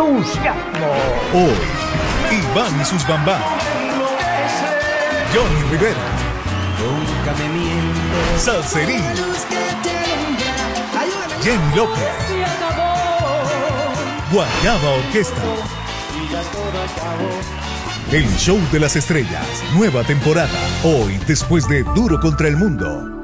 entusiasmo. Hoy, Iván y sus bambán. Johnny Rivera. Salserín. Jenny López. Guayaba Orquesta. El show de las estrellas. Nueva temporada. Hoy, después de Duro contra el Mundo.